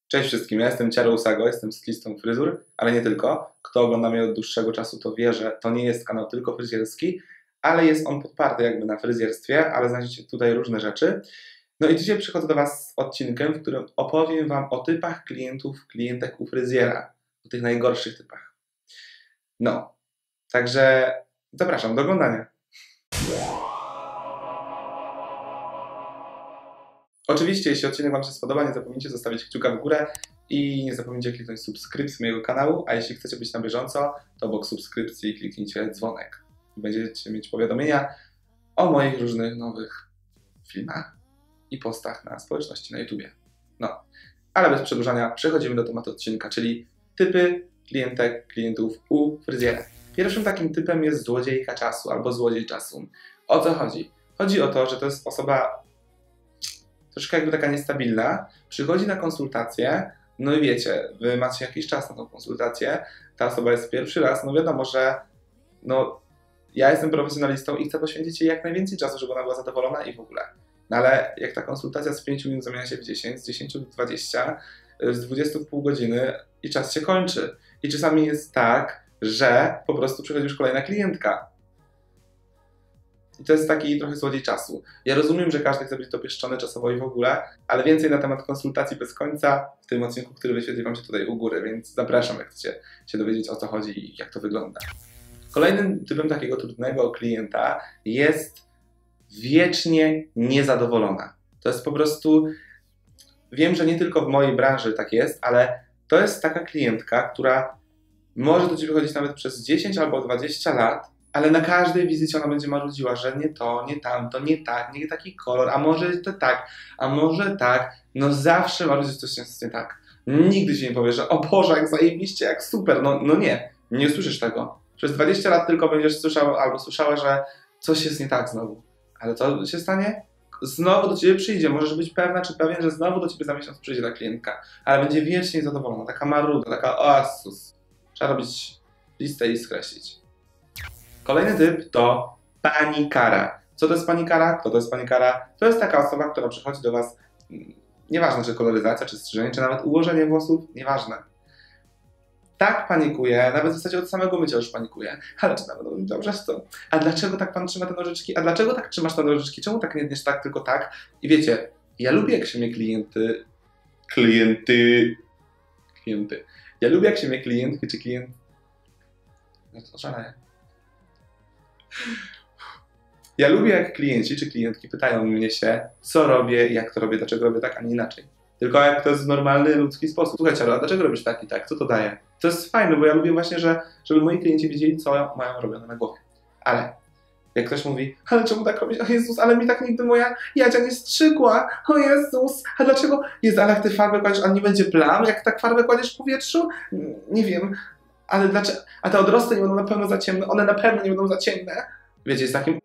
Cześć wszystkim, ja jestem Ciaro Usago, jestem stylistą fryzur, ale nie tylko. Kto ogląda mnie od dłuższego czasu, to wie, że to nie jest kanał tylko fryzjerski, ale jest on podparty jakby na fryzjerstwie, ale znajdziecie tutaj różne rzeczy. No i dzisiaj przychodzę do Was z odcinkiem, w którym opowiem Wam o typach klientów, klientek u fryzjera, o tych najgorszych typach. No, także zapraszam do oglądania. Oczywiście, jeśli odcinek Wam się spodoba, nie zapomnijcie zostawić kciuka w górę i nie zapomnijcie kliknąć subskrypcji mojego kanału, a jeśli chcecie być na bieżąco, to obok subskrypcji kliknijcie dzwonek i będziecie mieć powiadomienia o moich różnych nowych filmach i postach na społeczności na YouTubie. No, ale bez przedłużania przechodzimy do tematu odcinka, czyli typy klientek, klientów u fryzjera. Pierwszym takim typem jest złodziejka czasu albo złodziej czasu. O co chodzi? Chodzi o to, że to jest osoba troszkę jakby taka niestabilna, przychodzi na konsultację, no i wiecie, wy macie jakiś czas na tą konsultację, ta osoba jest pierwszy raz, no wiadomo, że ja jestem profesjonalistą i chcę poświęcić jej jak najwięcej czasu, żeby ona była zadowolona i w ogóle. No ale jak ta konsultacja z 5 minut zamienia się w 10, z 10 w 20, z 20 w pół godziny i czas się kończy. I czasami jest tak, że po prostu przychodzi już kolejna klientka. I to jest taki trochę złodziej czasu. Ja rozumiem, że każdy chce być dopieszczony czasowo i w ogóle, ale więcej na temat konsultacji bez końca w tym odcinku, który wyświetli Wam się tutaj u góry, więc zapraszam, jak chcecie się dowiedzieć, o co chodzi i jak to wygląda. Kolejnym typem takiego trudnego klienta jest wiecznie niezadowolona. To jest po prostu, wiem, że nie tylko w mojej branży tak jest, ale to jest taka klientka, która może do Ciebie chodzić nawet przez 10 albo 20 lat, ale na każdej wizycie ona będzie marudziła, że nie to, nie tamto, nie tak, nie taki kolor, a może to tak, a może tak. No zawsze marudzi, że coś jest nie tak. Nigdy się nie powie, że o Boże, jak zajebiście, jak super. No nie usłyszysz tego. Przez 20 lat tylko będziesz słyszał albo słyszała, że coś jest nie tak znowu. Ale co się stanie? Znowu do Ciebie przyjdzie. Możesz być pewna czy pewien, że znowu do Ciebie za miesiąc przyjdzie ta klientka. Ale będzie wiecznie zadowolona, taka maruda, taka oasus. Trzeba robić listę i skreślić. Kolejny typ to panikara. Co to jest panikara? Kto to jest panikara? To jest taka osoba, która przychodzi do Was, nieważne czy koloryzacja, czy strzyżenie, czy nawet ułożenie włosów, nieważne. Tak panikuje, nawet w zasadzie od samego mycia już panikuje. Ale czy nawet dobrze to? A dlaczego tak Pan trzyma te nożyczki? A dlaczego tak trzymasz te nożyczki? Czemu tak nie tniesz tak, tylko tak? I wiecie, ja lubię jak się mnie klienty. Ja lubię jak się mnie klientki czy klient... No to szaleje. Ja lubię jak klienci czy klientki pytają mnie się, co robię, jak to robię, dlaczego robię tak, a nie inaczej. Tylko jak to jest w normalny, ludzki sposób. Słuchaj Ciaro, a dlaczego robisz tak i tak? Co to daje? To jest fajne, bo ja lubię właśnie, żeby moi klienci wiedzieli, co mają robione na głowie. Ale jak ktoś mówi, ale czemu tak robisz? O Jezus, ale mi tak nigdy moja Jadzia nie strzygła. O Jezus, a dlaczego? Jezu, ale jak ty farbę kładziesz, a nie będzie plam? Jak tak farbę kładziesz w powietrzu? Nie wiem. Ale dlaczego? A te odrosty nie będą na pewno za ciemne. One na pewno nie będą za ciemne. Wiecie, jest takim...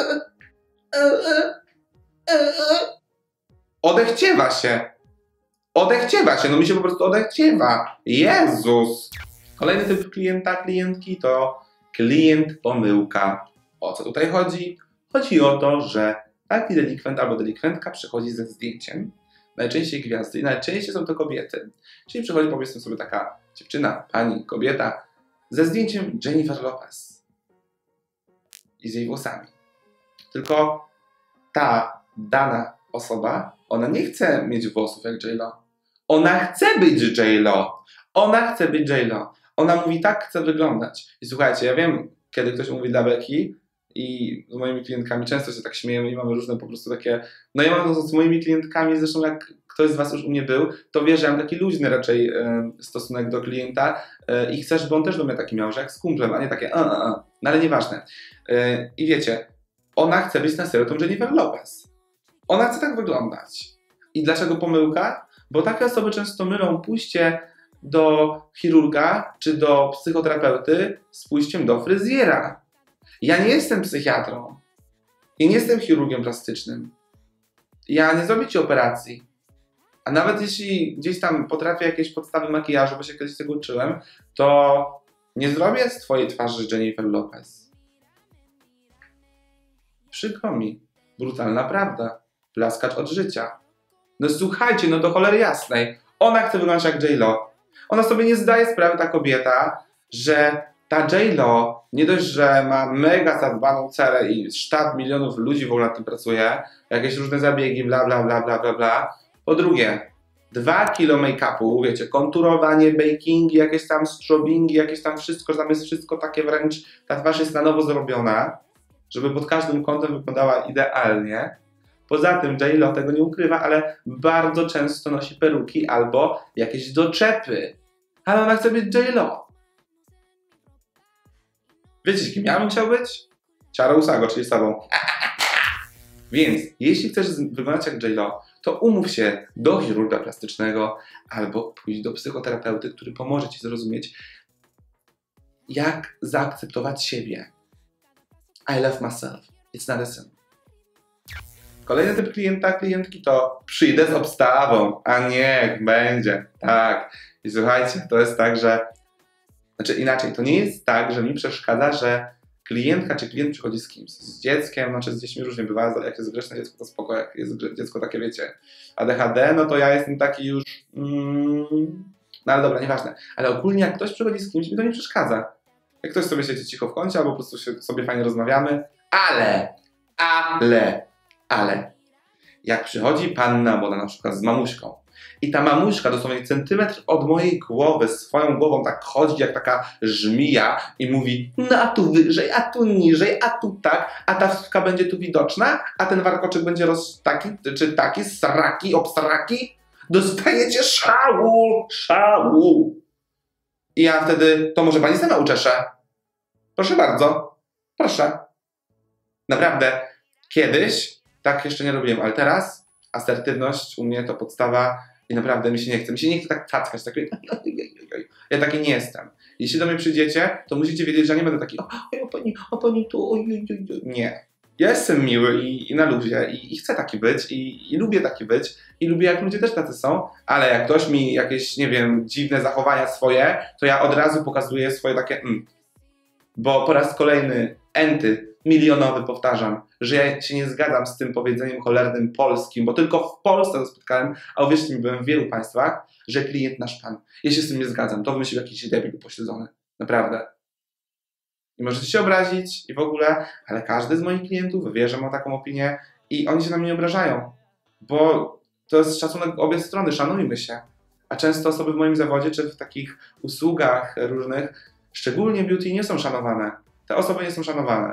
Odechciewa się. Odechciewa się. No mi się po prostu odechciewa. Jezus. Kolejny typ klienta, klientki to klient pomyłka. O co tutaj chodzi? Chodzi o to, że taki delikwent albo delikwentka przychodzi ze zdjęciem. Najczęściej gwiazdy i najczęściej są to kobiety. Czyli przychodzi, powiedzmy sobie, taka dziewczyna, pani, kobieta ze zdjęciem Jennifer Lopez i z jej włosami. Tylko ta dana osoba, ona nie chce mieć włosów jak J.Lo. Ona chce być J.Lo. Ona chce być J.Lo. Ona mówi, tak chcę wyglądać. I słuchajcie, ja wiem, kiedy ktoś mówi dla beki i z moimi klientkami często się tak śmiejemy i mamy różne po prostu takie... No ja mam to z moimi klientkami, zresztą jak ktoś z Was już u mnie był, to wie, że ja mam taki luźny raczej stosunek do klienta i chcę, żeby on też do mnie taki miał, że jak z kumplem, a nie takie No ale nieważne. I wiecie, ona chce być na serio tą Jennifer Lopez. Ona chce tak wyglądać. I dlaczego pomyłka? Bo takie osoby często mylą pójście do chirurga czy do psychoterapeuty z pójściem do fryzjera. Ja nie jestem psychiatrą. I nie jestem chirurgiem plastycznym. Ja nie zrobię Ci operacji. A nawet jeśli gdzieś tam potrafię jakieś podstawy makijażu, bo się kiedyś tego uczyłem, to nie zrobię z Twojej twarzy Jennifer Lopez. Przykro mi. Brutalna prawda. Plaskacz od życia. No słuchajcie, no do cholery jasnej. Ona chce wyglądać jak J-Lo. Ona sobie nie zdaje sprawy, ta kobieta, że ta J-Lo nie dość, że ma mega zadbaną cerę i sztab milionów ludzi w ogóle nad tym pracuje, jakieś różne zabiegi, bla bla bla bla bla bla. Po drugie, 2 kilo make-upu, wiecie, konturowanie, bakingi, jakieś tam strobingi, jakieś tam wszystko, że tam jest wszystko takie wręcz, ta twarz jest na nowo zrobiona, żeby pod każdym kątem wyglądała idealnie. Poza tym J-Lo tego nie ukrywa, ale bardzo często nosi peruki albo jakieś doczepy. Ale ona chce być J-Lo. Wiecie, kim ja bym chciał być? Ciara Usago, czyli sobą. Więc jeśli chcesz wyglądać jak J-Lo, to umów się do chirurga plastycznego albo pójdź do psychoterapeuty, który pomoże ci zrozumieć, jak zaakceptować siebie. I love myself. It's not a sin. Kolejny typ klienta, klientki to przyjdę z obstawą, a niech będzie. Tak. I słuchajcie, to jest tak, że... Znaczy inaczej, to nie jest tak, że mi przeszkadza, że klientka czy klient przychodzi z kimś, z dzieckiem, znaczy z dziećmi różnie bywa, jak jest grzeczne dziecko to spoko, jak jest dziecko takie wiecie, ADHD, no to ja jestem taki już, no ale dobra, nieważne, ale ogólnie jak ktoś przychodzi z kimś, mi to nie przeszkadza. Jak ktoś sobie siedzi cicho w kącie, albo po prostu sobie fajnie rozmawiamy, ale, jak przychodzi panna młoda na przykład z mamuśką i ta mamuśka dosłownie centymetr od mojej głowy swoją głową tak chodzi jak taka żmija i mówi no a tu wyżej, a tu niżej, a tu tak, a ta wstka będzie tu widoczna, a ten warkoczek będzie taki, czy taki, sraki, obsraki, dostajecie szału. I ja wtedy, to może pani sama uczeszę? Proszę bardzo, proszę. Naprawdę, kiedyś tak jeszcze nie robiłem, ale teraz asertywność u mnie to podstawa i naprawdę mi się nie chce tak cackać, tak ja taki nie jestem. Jeśli do mnie przyjdziecie, to musicie wiedzieć, że nie będę taki o pani tu, nie. Ja jestem miły i na luzie i chcę taki być i lubię taki być i lubię jak ludzie też tacy są, ale jak ktoś mi jakieś, nie wiem, dziwne zachowania swoje, to ja od razu pokazuję swoje takie Bo po raz kolejny milionowy powtarzam, że ja się nie zgadzam z tym powiedzeniem cholernym polskim, bo tylko w Polsce to spotkałem, a uwierzcie mi, byłem w wielu państwach, że klient nasz pan. Ja się z tym nie zgadzam. To wymyślił jakiś debil upośledzony. Naprawdę. I możecie się obrazić i w ogóle, ale każdy z moich klientów wie, że ma taką opinię i oni się na mnie nie obrażają, bo to jest szacunek obie strony, szanujmy się. A często osoby w moim zawodzie, czy w takich usługach różnych, szczególnie beauty, nie są szanowane. Te osoby nie są szanowane.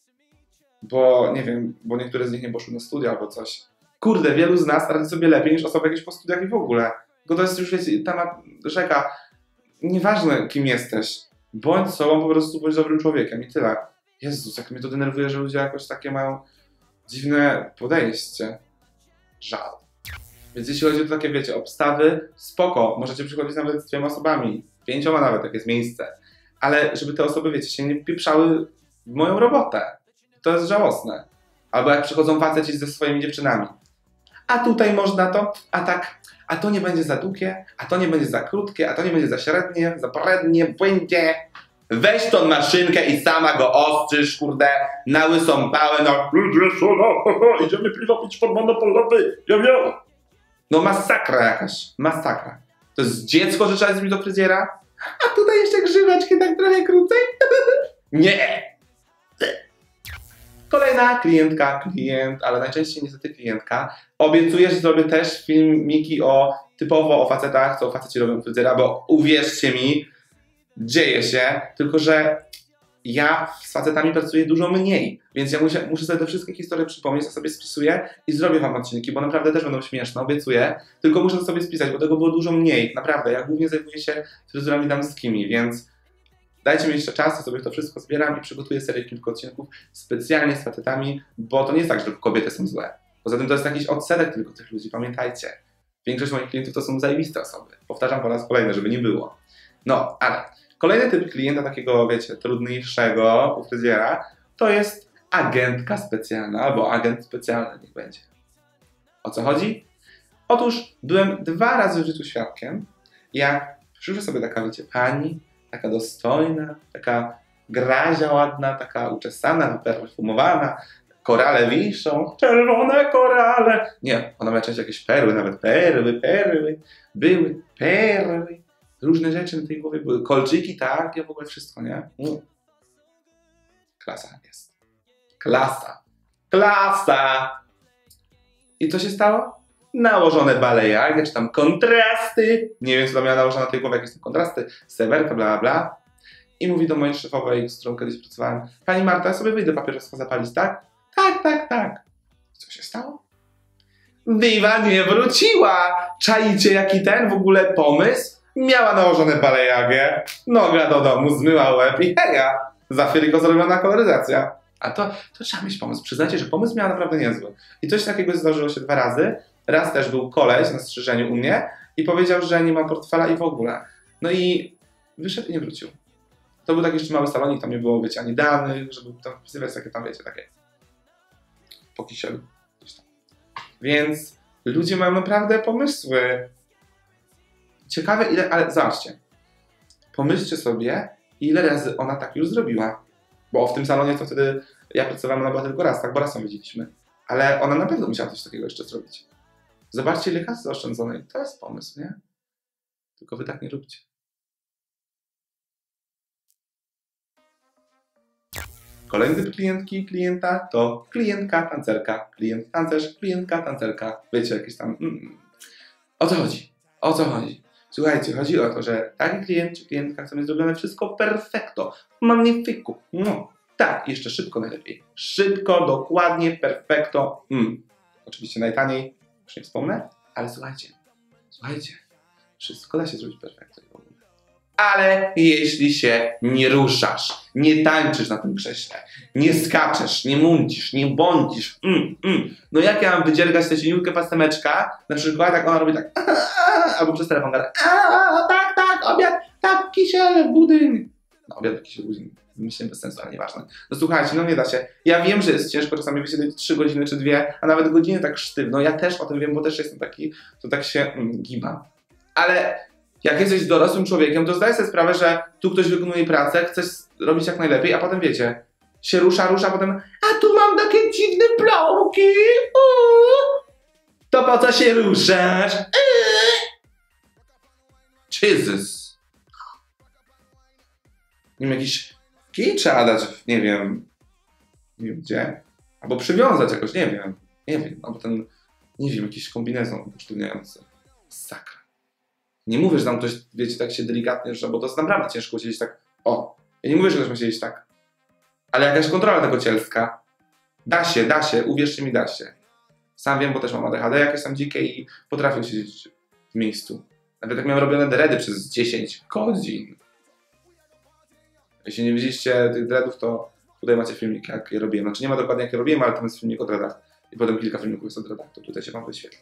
Bo, nie wiem, bo niektóre z nich nie poszły na studia albo coś. Kurde, wielu z nas radzi sobie lepiej niż osoby jakieś po studiach i w ogóle. Bo to jest już, wiecie, temat rzeka. Nieważne, kim jesteś. Bądź sobą, po prostu bądź dobrym człowiekiem i tyle. Jezus, jak mnie to denerwuje, że ludzie jakoś takie mają dziwne podejście. Żal. Więc jeśli chodzi o takie, wiecie, obstawy, spoko. Możecie przychodzić nawet z 2 osobami. 5 nawet, jak jest miejsce. Ale żeby te osoby, wiecie, się nie pieprzały w moją robotę. To jest żałosne. Albo jak przychodzą faceci ze swoimi dziewczynami. A tutaj można to, a tak, a to nie będzie za długie, a to nie będzie za krótkie, a to nie będzie za średnie, za przednie, będzie. Weź tą maszynkę i sama go ostrzyż, kurde, na łysą pałę, no. Idziemy piwo pić pod monopolowy, No masakra jakaś, masakra. To jest dziecko, że trzeba zrobić do fryzjera? A tutaj jeszcze grzyweczki tak trochę krócej? Nie! Kolejna klientka, klient, ale najczęściej niestety klientka. Obiecuję, że zrobię też filmiki typowo o facetach, co faceci robią fryzjera, bo uwierzcie mi, dzieje się, tylko że ja z facetami pracuję dużo mniej, więc ja muszę sobie te wszystkie historie przypomnieć, ja sobie spisuję i zrobię wam odcinki, bo naprawdę też będą śmieszne, obiecuję, tylko muszę to sobie spisać, bo tego było dużo mniej, naprawdę, ja głównie zajmuję się fryzurami damskimi, więc dajcie mi jeszcze czas, ja sobie to wszystko zbieram i przygotuję serię kilku odcinków specjalnie z facetami, bo to nie jest tak, że tylko kobiety są złe. Poza tym to jest jakiś odsetek tylko tych ludzi, pamiętajcie. Większość moich klientów to są zajebiste osoby. Powtarzam po raz kolejny, żeby nie było. No, ale kolejny typ klienta takiego, wiecie, trudniejszego u fryzjera, to jest agentka specjalna albo agent specjalny, niech będzie. O co chodzi? Otóż byłem 2 razy w życiu świadkiem, jak przyszła sobie taka, wiecie, pani, taka dostojna, taka grazia ładna, taka uczesana, wyperfumowana, Korale wiszą, czerwone korale. Nie, ona miała część jakieś perły, nawet perły. Były perły. Różne rzeczy na tej głowie były. Kolczyki, tak, ja w ogóle wszystko, nie? Klasa jest. Klasa! I co się stało? Nałożone balejardy, czy tam kontrasty. Nie wiem, co tam miała nałożone na tej głowie, jakieś tam kontrasty. Sewerka, bla, bla. I mówi do mojej szefowej, z którą kiedyś pracowałem: pani Marta, ja sobie wyjdę papieroska zapalić, tak? Tak. Co się stało? Diwa nie wróciła! Czaicie, jaki ten w ogóle pomysł? Miała nałożone balejagę, noga do domu, zmyła łeb i heja! Za chwilę zrobiona koloryzacja. A to trzeba mieć pomysł. Przyznajcie, że pomysł miała naprawdę niezły. I coś takiego zdarzyło się 2 razy. Raz też był koleś na strzyżeniu u mnie i powiedział, że nie ma portfela i w ogóle. No i wyszedł i nie wrócił. To był taki jeszcze mały salonik, tam nie było, wiecie, ani danych, żeby tam wpisywać takie tam, wiecie, takie po kisielu. Więc ludzie mają naprawdę pomysły. Ciekawe ile, ale zobaczcie. Pomyślcie sobie, ile razy ona tak już zrobiła. Bo w tym salonie to wtedy ja pracowałem, ona była tylko raz, tak, bo raz ją widzieliśmy. Ale ona na pewno musiała coś takiego jeszcze zrobić. Zobaczcie, ile kasy zaoszczędzonej. To jest pomysł, nie? Tylko wy tak nie róbcie. Kolejny typ klientki, klienta to klientka, tancerka, klient, tancerz, klientka, tancerka. Wiecie, jakieś tam... O co chodzi? O co chodzi? Słuchajcie, chodzi o to, że taki klient czy klientka chce mieć zrobione wszystko perfekto, magnifiku. No, tak, jeszcze szybko najlepiej. Szybko, dokładnie, perfekto. Oczywiście najtaniej, już nie wspomnę, ale słuchajcie, wszystko da się zrobić perfekto. Ale jeśli się nie ruszasz, nie tańczysz na tym krześle, nie skaczesz, nie mącisz, nie bądzisz, no jak ja mam wydziergać tę cieniutkę pasemeczka, na przykład jak ona robi tak, albo przez telefon gada, tak, obiad, tak, kisiel, budyń. No obiad, kisiel, budyń, myślę bez sensu, ale nieważne. No słuchajcie, no nie da się. Ja wiem, że jest ciężko czasami wysiedzieć 3 godziny czy 2, a nawet godziny tak sztywno. Ja też o tym wiem, bo też jestem taki, to tak się gibam. Ale jak jesteś dorosłym człowiekiem, to zdaj sobie sprawę, że tu ktoś wykonuje pracę, chcesz robić jak najlepiej, a potem wiecie, się rusza, a potem a tu mam takie dziwne plomki, to po co się ruszasz? Jesus. Nie wiem, jakiś kij trzeba dać, nie wiem gdzie, albo przywiązać jakoś, nie wiem, albo ten, nie wiem, jakiś kombinezon usztywniający. Sakra. Nie mówię, że tam ktoś, wiecie, tak się delikatnie rusza, bo to jest naprawdę ciężko siedzieć tak, ja nie mówię, że ktoś ma siedzieć tak, ale jakaś kontrola tego cielska. Da się, uwierzcie mi, da się. Sam wiem, bo też mam ADHD jakieś tam dzikie i potrafię siedzieć w miejscu. Nawet jak miałem robione dready przez 10 godzin. Jeśli nie widzieliście tych dreadów, to tutaj macie filmik, jak je robiłem. Znaczy nie ma dokładnie jak je robiłem, ale tam jest filmik o dreadach. I potem kilka filmików jest o dreadach, to tutaj się wam wyświetli.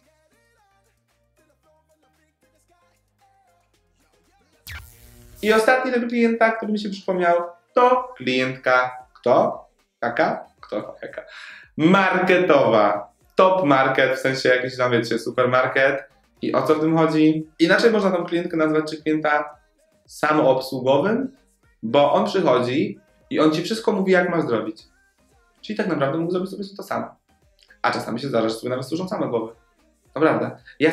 I ostatni typ klienta, który mi się przypomniał, to klientka, kto? Jaka? Marketowa. Top market, w sensie jakiś tam, wiecie, supermarket. I o co w tym chodzi? Inaczej można tą klientkę nazwać, czy klienta samoobsługowym, bo on przychodzi i on ci wszystko mówi, jak masz zrobić. Czyli tak naprawdę mógł zrobić sobie to samo. A czasami się zdarza, że sobie nawet służą same głowy. Naprawdę. Ja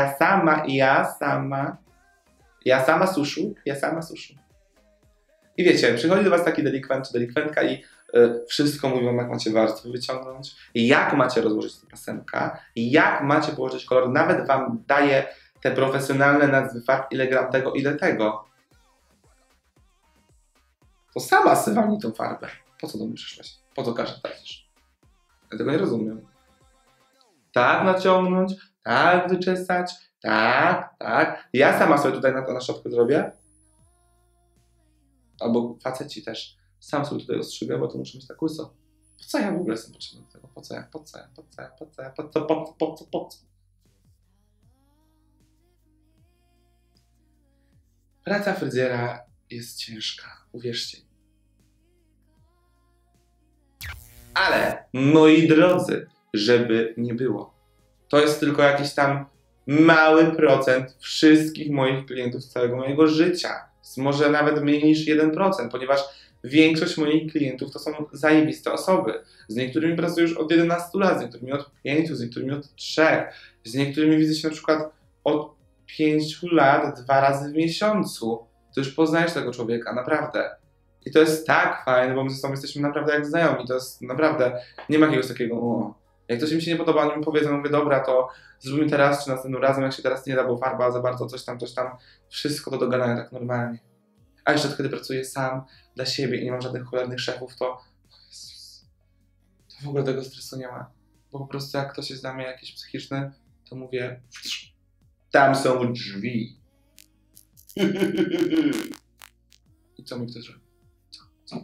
sama suszu. I wiecie, przychodzi do was taki delikwent czy delikwentka i wszystko mówią, jak macie warstwy wyciągnąć, jak macie rozłożyć tę pasemkę, jak macie położyć kolor. Nawet wam daje te profesjonalne nazwy farb, ile gram tego, ile tego. To sama sywani tą farbę. Po co do mnie przyszłaś? Po co każdy tracisz? Ja tego nie rozumiem. Tak naciągnąć, tak wyczesać, tak. Ja sama sobie tutaj na szopkę zrobię. Albo faceci też. Sam sobie tutaj ostrzygę, bo to muszę mieć tak łyso. Po co ja w ogóle jestem potrzebny do tego? Po co? Praca fryzjera jest ciężka, uwierzcie mi. Ale, moi drodzy, żeby nie było, to jest tylko jakiś tam mały procent wszystkich moich klientów z całego mojego życia. Może nawet mniej niż 1%, ponieważ Większość moich klientów to są zajebiste osoby. Z niektórymi pracuję już od 11 lat, z niektórymi od 5, z niektórymi od 3. Z niektórymi widzę się na przykład od 5 lat 2 razy w miesiącu. To już poznajesz tego człowieka, naprawdę. I to jest tak fajne, bo my ze sobą jesteśmy naprawdę jak znajomi. To jest naprawdę, nie ma jakiegoś takiego, jak coś mi się nie podoba, oni mi powiedzą, mówię, dobra, to zróbmy teraz, czy następnym razem, jak się teraz nie da, bo farba za bardzo, coś tam, wszystko to dogadania tak normalnie. A jeszcze kiedy pracuję sam, dla siebie i nie mam żadnych cholernych szefów, to w ogóle tego stresu nie ma. Bo po prostu jak ktoś jest dla mnie jakiś psychiczny, to mówię, tam są drzwi. I co mi ktoś robi? Co?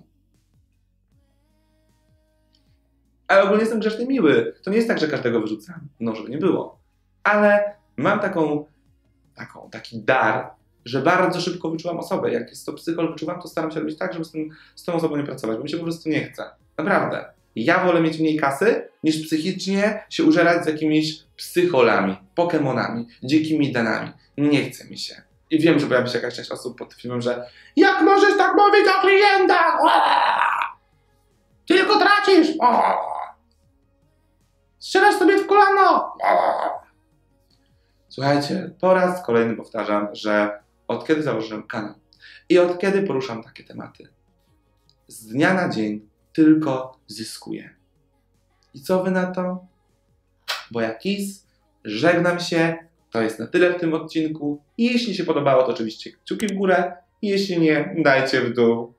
Ale ogólnie jestem grzeczny miły. To nie jest tak, że każdego wyrzucam. No, żeby nie było. Ale mam taki dar, że bardzo szybko wyczuwam osobę. Jak jest to psychol, wyczuwam, to staram się robić tak, żeby z tą osobą nie pracować, bo mi się po prostu nie chce. Naprawdę. Ja wolę mieć mniej kasy, niż psychicznie się użerać z jakimiś psycholami, pokemonami, dzikimi danami. Nie chce mi się. I wiem, że pojawi się jakaś część osób pod filmem, że jak możesz tak mówić o klientach? Tylko tracisz! Strzelasz sobie w kolano! Słuchajcie, po raz kolejny powtarzam, że od kiedy założyłem kanał i od kiedy poruszam takie tematy, z dnia na dzień tylko zyskuję. I co wy na to? Bo ja Kiss, żegnam się, to jest na tyle w tym odcinku. Jeśli się podobało, to oczywiście kciuki w górę, jeśli nie, dajcie w dół.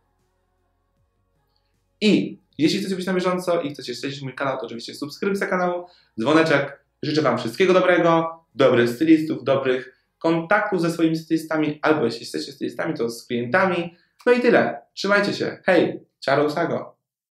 I jeśli chcecie być na bieżąco i chcecie śledzić mój kanał, to oczywiście subskrypcja kanału, dzwoneczek. Życzę wam wszystkiego dobrego, dobrych stylistów, dobrych kontaktów ze swoimi stylistami, albo jeśli jesteście stylistami, to z klientami. No i tyle. Trzymajcie się. Hej, ciao Sago.